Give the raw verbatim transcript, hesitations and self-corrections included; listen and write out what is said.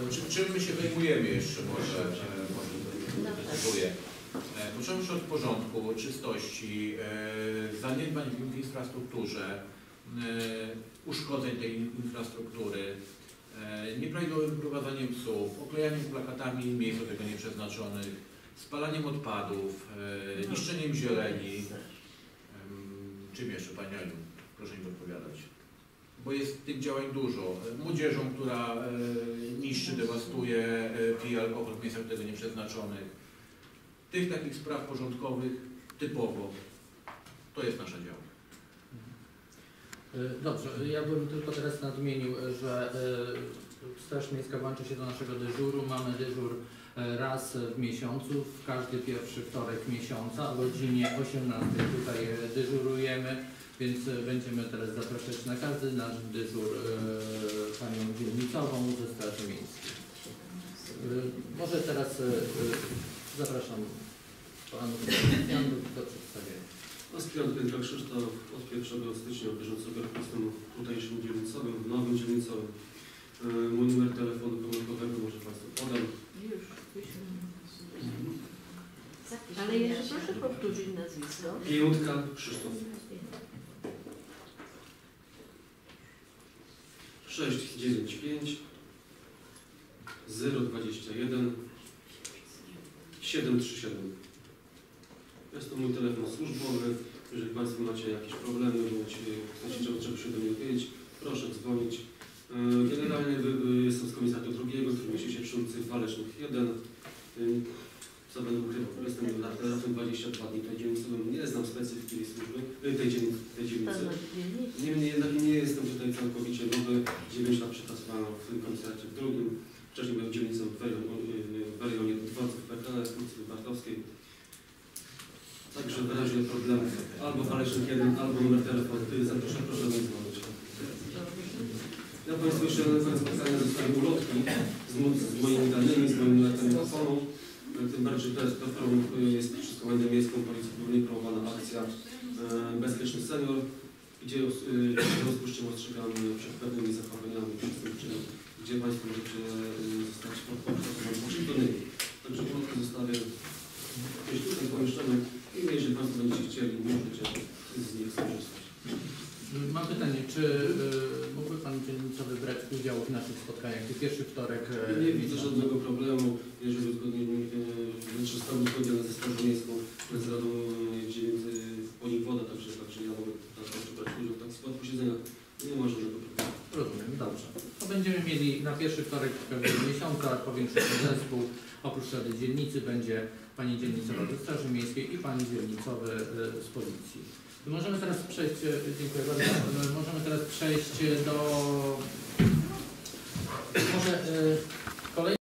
czy, czym my się zajmujemy jeszcze może? może Dziękuję. Począwszy od porządku, czystości, zaniedbań w infrastrukturze, uszkodzeń tej infrastruktury, nieprawidłowym prowadzeniem psów, oklejaniem plakatami miejsc do tego nieprzeznaczonych, spalaniem odpadów, niszczeniem zieleni. Czym jeszcze, Pani Aniu? Proszę mi odpowiadać. Bo jest tych działań dużo. Młodzieżą, która niszczy, dewastuje, pije alkohol w miejscach do tego nieprzeznaczonych. Tych takich spraw porządkowych typowo to jest nasza działka. Dobrze, ja bym tylko teraz nadmienił, że Straż Miejska włączy się do naszego dyżuru. Mamy dyżur raz w miesiącu, w każdy pierwszy wtorek miesiąca o godzinie osiemnastej tutaj dyżurujemy, więc będziemy teraz zapraszać na każdy nasz dyżur panią dzielnicową ze Straży Miejskiej. Może teraz zapraszam panów do przedstawienia. Aspirant Piętra Krzysztof, od pierwszego stycznia bieżącego roku jestem tutejszym dzielnicowym, nowym dzielnicowym. Mój numer telefonu komórkowego może Państwu podam. Już, ale jeszcze proszę powtórzyć nazwisko. Piętka Krzysztof. sześć dziewięć pięć zero dwadzieścia jeden siedem trzy siedem. Jest to mój telefon służbowy. Jeżeli Państwo macie jakieś problemy bądź chcecie czegoś się do mnie dowiedzieć, proszę dzwonić. Generalnie jestem z komisariatu drugiego, który mieści się przy ulicy Walecznych jeden. Co będę ukrywał? Jestem razem dwadzieścia dwa dni tutaj dzielnicowym. Nie znam specyfiki tej służby, tej dzielnicy. Tej dzielnicy. Niemniej jednak nie jestem tutaj całkowicie nowy. dziewięć lat przepracowano w tym komisariacie w drugim. Wcześniej byłem dzielnicą w rejonie dworców P K L, ulicy Wartowskiej. Także w razie problemów albo Walecznych jeden, albo numer telefonu, zaproszę, proszę mnie dzwonić. Ja Państwu jeszcze na koniec spotkania zostawię ulotki z, z moimi danymi, z moim numerem telefonu. Tym bardziej, że to jest, to jest przez Komendę Miejską Policji Górnej promowana akcja e, Bezpieczny Senior, gdzie e, w związku z czym ostrzegamy przed pewnymi zachowaniami przestępczymi, gdzie Państwo możecie e, zostać poprowadzeni poczytonymi. Także ulotki zostawię gdzieś tutaj pomieszczone i jeżeli Państwo będziecie chcieli, możecie z nich skorzystać. Mam pytanie, czy y, mógłby Pan dzielnicowy brać udział w naszych spotkaniach? W pierwszy wtorek... Y, nie widzę żadnego problemu, jeżeli uzgodnimy, znaczy zostało uzgodnione ze Strażą Miejską, z Radą Dzielnicy Poniewoda, także, także ja mogę tak brać udział w takich posiedzeniach. Nie ma żadnego problemu. Rozumiem, dobrze. To będziemy mieli na pierwszy wtorek miesiąca powiększony zespół. Oprócz Rady Dzielnicy będzie Pani dzielnicowa ze Straży Miejskiej i Pani dzielnicowy y, z Policji. Możemy teraz przejść, dziękuję bardzo, możemy teraz przejść do, może